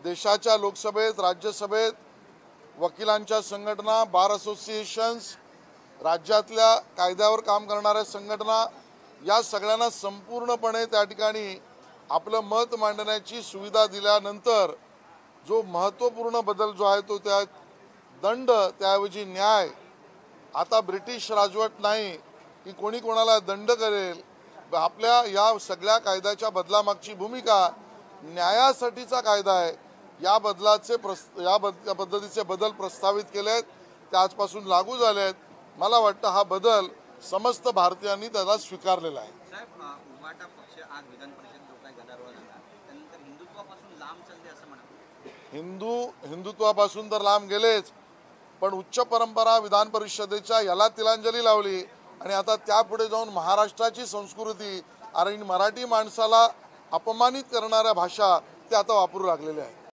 देशाच्या लोकसभेत, राज्यसभेत वकिलांच्या संघटना, बार असोसिएशन्स, राज्यातल्या कायद्यावर काम करणाऱ्या संघटना या सगळ्यांना संपूर्णपणे त्या ठिकाणी आपलं मत मांडण्याची सुविधा दिल्यानंतर जो महत्त्वपूर्ण बदल जो आहे तो त्या दंड त्याऐवजी न्याय. आता ब्रिटिश राजवट नाही की कोणी कोणाला दंड करेल. आपल्या या सगळ्या कायद्याच्या बदलामागची भूमिका न्यायासाठीचा कायदा आहे. या पद्धतीचे बदल प्रस्तावित केलेत, ते आजपासून लागू झालेत. मला वाटतं हा बदल समस्त भारतीयांनी त्याला स्वीकारलेला आहे. साहेब, उभाटा पक्ष आज विधान परिषद जो काही गदारोळ झाला त्यानंतर हिंदुत्वापासून लांब चालले असं म्हणतात. हिंदुत्वापासून तर लांब गेलेच, पण उच्च परंपरा विधान परिषदेच्या याला तिलांजली लावली आणि आता त्यापुढे जाऊन महाराष्ट्राची संस्कृती आणि मराठी माणसाला अपमानित करणाऱ्या भाषा ते आता वापरू लागलेल्या आहेत.